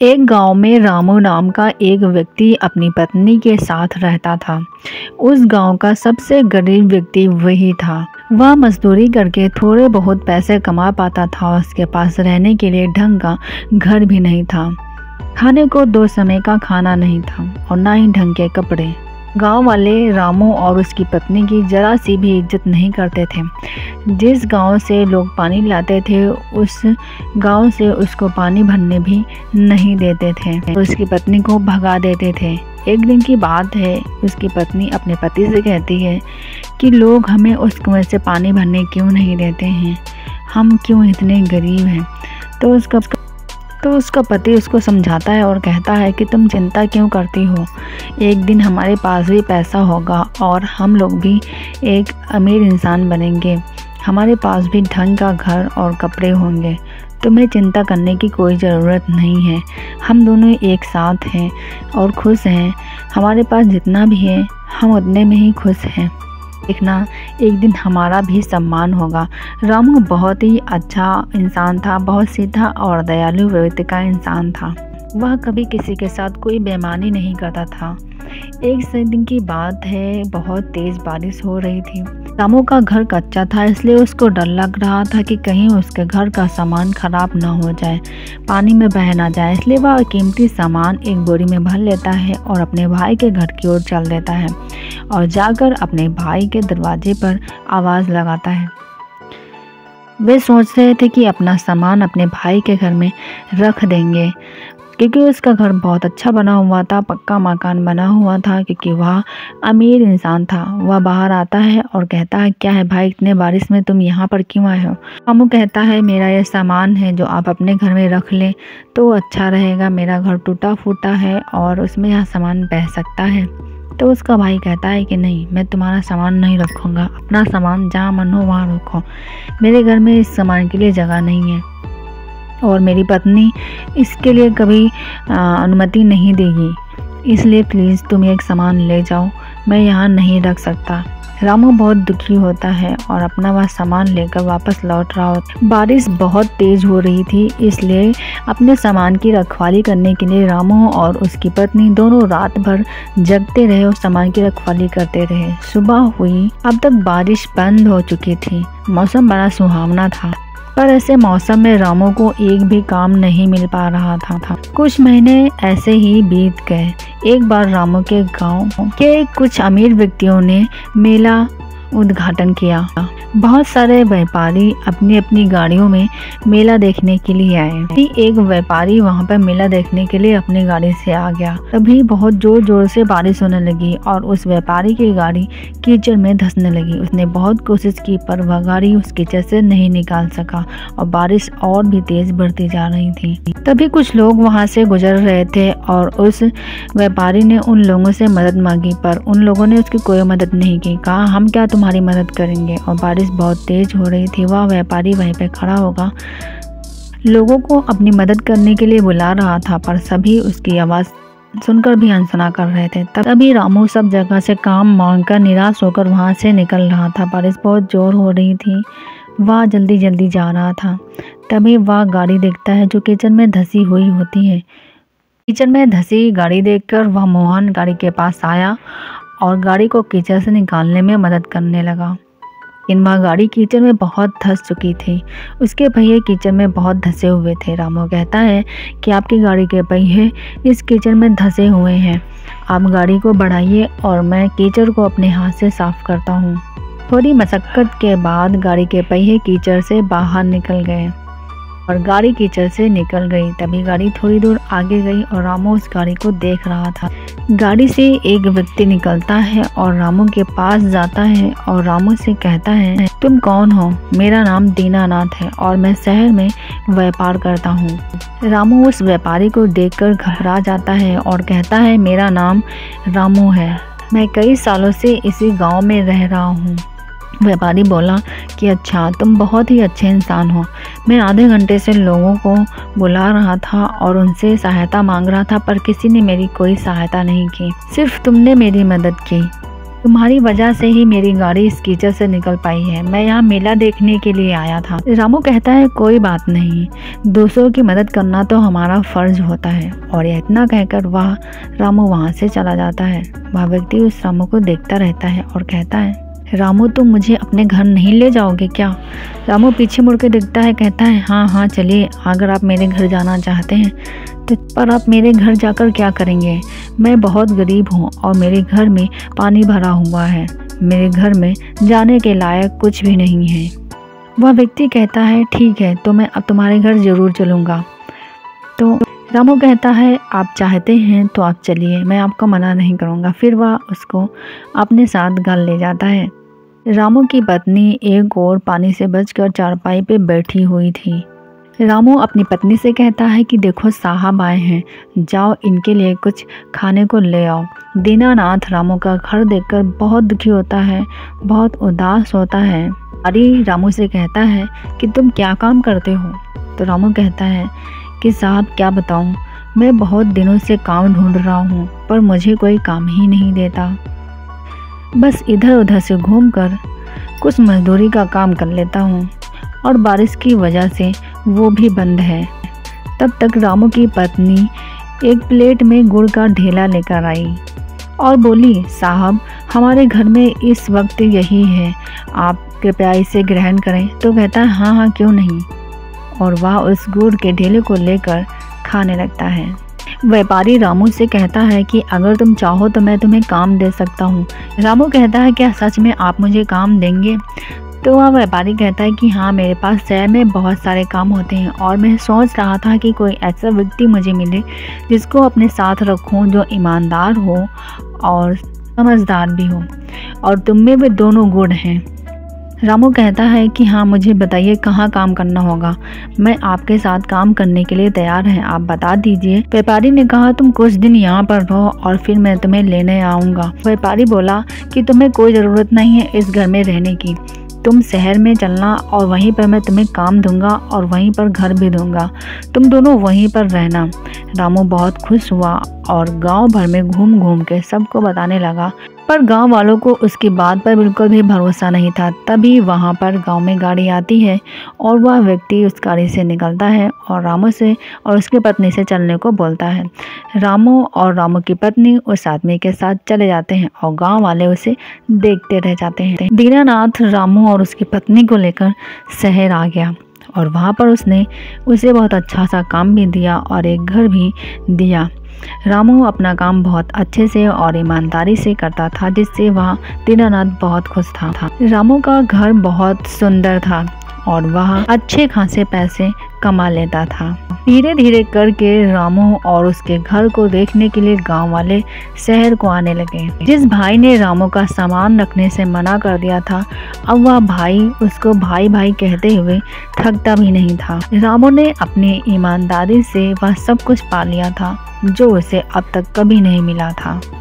एक गांव में रामू नाम का एक व्यक्ति अपनी पत्नी के साथ रहता था। उस गांव का सबसे गरीब व्यक्ति वही था। वह मजदूरी करके थोड़े बहुत पैसे कमा पाता था। उसके पास रहने के लिए ढंग का घर भी नहीं था। खाने को 2 समय का खाना नहीं था और ना ही ढंग के कपड़े। गांव वाले रामू और उसकी पत्नी की जरा सी भी इज्जत नहीं करते थे। जिस गांव से लोग पानी लाते थे उस गांव से उसको पानी भरने भी नहीं देते थे और उसकी पत्नी को भगा देते थे। एक दिन की बात है, उसकी पत्नी अपने पति से कहती है कि लोग हमें उस कुएं से पानी भरने क्यों नहीं देते हैं, हम क्यों इतने गरीब हैं। तो उसका पति उसको समझाता है और कहता है कि तुम चिंता क्यों करती हो, एक दिन हमारे पास भी पैसा होगा और हम लोग भी एक अमीर इंसान बनेंगे। हमारे पास भी ढंग का घर और कपड़े होंगे। तुम्हें चिंता करने की कोई ज़रूरत नहीं है। हम दोनों एक साथ हैं और खुश हैं। हमारे पास जितना भी है हम उतने में ही खुश हैं। देखना, एक दिन हमारा भी सम्मान होगा। रामू बहुत ही अच्छा इंसान था, बहुत सीधा और दयालु प्रवृत्ति का इंसान था। वह कभी किसी के साथ कोई बेईमानी नहीं करता था। एक दिन की बात है, बहुत तेज़ बारिश हो रही थी। रामू का घर कच्चा था, इसलिए उसको डर लग रहा था कि कहीं उसके घर का सामान खराब ना हो जाए, पानी में बह ना जाए। इसलिए वह कीमती सामान एक बोरी में भर लेता है और अपने भाई के घर की ओर चल देता है और जाकर अपने भाई के दरवाजे पर आवाज़ लगाता है। वे सोच रहे थे कि अपना सामान अपने भाई के घर में रख देंगे, क्योंकि उसका घर बहुत अच्छा बना हुआ था, पक्का मकान बना हुआ था, क्योंकि वह अमीर इंसान था। वह बाहर आता है और कहता है, क्या है भाई, इतने बारिश में तुम यहाँ पर क्यों आए हो। रामू कहता है, मेरा यह सामान है जो आप अपने घर में रख लें तो अच्छा रहेगा। मेरा घर टूटा फूटा है और उसमें यह सामान बह सकता है। तो उसका भाई कहता है कि नहीं, मैं तुम्हारा सामान नहीं रखूँगा, अपना सामान जहाँ मन हो वहाँ रखो। मेरे घर में इस सामान के लिए जगह नहीं है और मेरी पत्नी इसके लिए कभी अनुमति नहीं देगी, इसलिए प्लीज़ तुम एक सामान ले जाओ, मैं यहाँ नहीं रख सकता। रामू बहुत दुखी होता है और अपना वह सामान लेकर वापस लौट रहा होता। बारिश बहुत तेज़ हो रही थी, इसलिए अपने सामान की रखवाली करने के लिए रामू और उसकी पत्नी दोनों रात भर जगते रहे और सामान की रखवाली करते रहे। सुबह हुई, अब तक बारिश बंद हो चुकी थी। मौसम बड़ा सुहावना था, पर ऐसे मौसम में रामू को एक भी काम नहीं मिल पा रहा था। कुछ महीने ऐसे ही बीत गए। एक बार रामू के गांव के कुछ अमीर व्यक्तियों ने मेला उद्घाटन किया। बहुत सारे व्यापारी अपनी अपनी गाड़ियों में मेला देखने के लिए आए। तभी एक व्यापारी वहां पर मेला देखने के लिए अपनी गाड़ी से आ गया। तभी बहुत जोर जोर से बारिश होने लगी और उस व्यापारी की गाड़ी कीचड़ में धंसने लगी। उसने बहुत कोशिश की पर वह गाड़ी उस कीचड़ से नहीं निकाल सका और बारिश और भी तेज बढ़ती जा रही थी। तभी कुछ लोग वहां से गुजर रहे थे और उस व्यापारी ने उन लोगों से मदद मांगी, पर उन लोगों ने उसकी कोई मदद नहीं की। कहा, हम क्या तुम्हारी मदद करेंगे। और बारिश बहुत तेज हो रही थी। वह व्यापारी वहीं पे खड़ा होगा लोगों को अपनी मदद करने के लिए बुला रहा था, पर सभी उसकी आवाज़ सुनकर भी अनसुना कर रहे थे। तभी रामू सब जगह से काम मांगकर निराश होकर वहां से निकल रहा था। बारिश बहुत जोर हो रही थी, वह जल्दी जल्दी जा रहा था। तभी वह गाड़ी देखता है जो कीचड़ में धंसी हुई होती है। कीचड़ में धंसी गाड़ी देखकर वह मोहन गाड़ी के पास आया और गाड़ी को कीचड़ से निकालने में मदद करने लगा। लेकिन वह गाड़ी कीचड़ में बहुत धंस चुकी थी। उसके पहिए कीचड़ में बहुत धंसे हुए थे। रामू कहता है कि आपकी गाड़ी के पहिए इस कीचड़ में धंसे हुए हैं, आप गाड़ी को बढ़ाइए और मैं कीचड़ को अपने हाथ से साफ करता हूँ। थोड़ी मशक्कत के बाद गाड़ी के पहिए कीचड़ से बाहर निकल गए और गाड़ी कीचड़ से निकल गई। तभी गाड़ी थोड़ी दूर आगे गई और रामू उस गाड़ी को देख रहा था। गाड़ी से एक व्यक्ति निकलता है और रामू के पास जाता है और रामू से कहता है, तुम कौन हो। मेरा नाम दीनानाथ है और मैं शहर में व्यापार करता हूँ। रामू उस व्यापारी को देखकर घबरा जाता है और कहता है, मेरा नाम रामू है, मैं कई सालों से इसी गाँव में रह रहा हूँ। व्यापारी बोला कि अच्छा, तुम बहुत ही अच्छे इंसान हो। मैं आधे घंटे से लोगों को बुला रहा था और उनसे सहायता मांग रहा था, पर किसी ने मेरी कोई सहायता नहीं की, सिर्फ तुमने मेरी मदद की। तुम्हारी वजह से ही मेरी गाड़ी इस कीचड़ से निकल पाई है। मैं यहाँ मेला देखने के लिए आया था। रामू कहता है कोई बात नहीं, दूसरों की मदद करना तो हमारा फर्ज होता है। और यह इतना कहकर वह रामू वहाँ से चला जाता है। वह व्यक्ति उस रामू को देखता रहता है और कहता है, रामू तुम मुझे अपने घर नहीं ले जाओगे क्या? रामू पीछे मुड़ के देखता है, कहता है हाँ हाँ चलिए, अगर आप मेरे घर जाना चाहते हैं तो। पर आप मेरे घर जाकर क्या करेंगे? मैं बहुत गरीब हूँ और मेरे घर में पानी भरा हुआ है। मेरे घर में जाने के लायक कुछ भी नहीं है। वह व्यक्ति कहता है ठीक है, तो मैं अब तुम्हारे घर ज़रूर चलूँगा। तो रामू कहता है आप चाहते हैं तो आप चलिए, मैं आपको मना नहीं करूँगा। फिर वह उसको अपने साथ घर ले जाता है। रामू की पत्नी एक और पानी से बचकर चारपाई पे बैठी हुई थी। रामू अपनी पत्नी से कहता है कि देखो साहब आए हैं, जाओ इनके लिए कुछ खाने को ले आओ। दीनानाथ रामू का घर देखकर बहुत दुखी होता है, बहुत उदास होता है। अरे रामू से कहता है कि तुम क्या काम करते हो? तो रामू कहता है कि साहब क्या बताऊं, मैं बहुत दिनों से काम ढूंढ रहा हूं, पर मुझे कोई काम ही नहीं देता। बस इधर उधर से घूमकर कुछ मजदूरी का काम कर लेता हूं, और बारिश की वजह से वो भी बंद है। तब तक रामू की पत्नी एक प्लेट में गुड़ का ढेला लेकर आई और बोली, साहब हमारे घर में इस वक्त यही है, आप कृपया इसे ग्रहण करें। तो कहता है हाँ हाँ क्यों नहीं, और वह उस गुड़ के ढेले को लेकर खाने लगता है। व्यापारी रामू से कहता है कि अगर तुम चाहो तो मैं तुम्हें काम दे सकता हूँ। रामू कहता है क्या सच में आप मुझे काम देंगे? तो वह व्यापारी कहता है कि हाँ, मेरे पास शहर में बहुत सारे काम होते हैं और मैं सोच रहा था कि कोई ऐसा व्यक्ति मुझे मिले जिसको अपने साथ रखूँ, जो ईमानदार हो और समझदार भी हो, और तुम में भी दोनों गुण हैं। रामू कहता है कि हाँ, मुझे बताइए कहाँ काम करना होगा, मैं आपके साथ काम करने के लिए तैयार हैं, आप बता दीजिए। व्यापारी ने कहा तुम कुछ दिन यहाँ पर रहो और फिर मैं तुम्हें लेने आऊँगा। व्यापारी बोला कि तुम्हें कोई ज़रूरत नहीं है इस घर में रहने की, तुम शहर में चलना और वहीं पर मैं तुम्हें काम दूंगा और वहीं पर घर भी दूंगा, तुम दोनों वहीं पर रहना। रामू बहुत खुश हुआ और गांव भर में घूम घूम के सबको बताने लगा, पर गांव वालों को उसकी बात पर बिल्कुल भी भरोसा नहीं था। तभी वहां पर गांव में गाड़ी आती है और वह व्यक्ति उस गाड़ी से निकलता है और रामू से और उसकी पत्नी से चलने को बोलता है। रामू और रामू की पत्नी उस आदमी के साथ चले जाते हैं और गांव वाले उसे देखते रह जाते हैं। दीनानाथ रामू और उसकी पत्नी को लेकर शहर आ गया और वहाँ पर उसने उसे बहुत अच्छा सा काम भी दिया और एक घर भी दिया। रामू अपना काम बहुत अच्छे से और ईमानदारी से करता था, जिससे वह दीनानाथ बहुत खुश था। रामू का घर बहुत सुंदर था और वह अच्छे खासे पैसे कमा लेता था। धीरे धीरे करके रामू और उसके घर को देखने के लिए गांव वाले शहर को आने लगे। जिस भाई ने रामू का सामान रखने से मना कर दिया था, अब वह भाई उसको भाई भाई कहते हुए थकता भी नहीं था। रामू ने अपनी ईमानदारी से वह सब कुछ पा लिया था जो उसे अब तक कभी नहीं मिला था।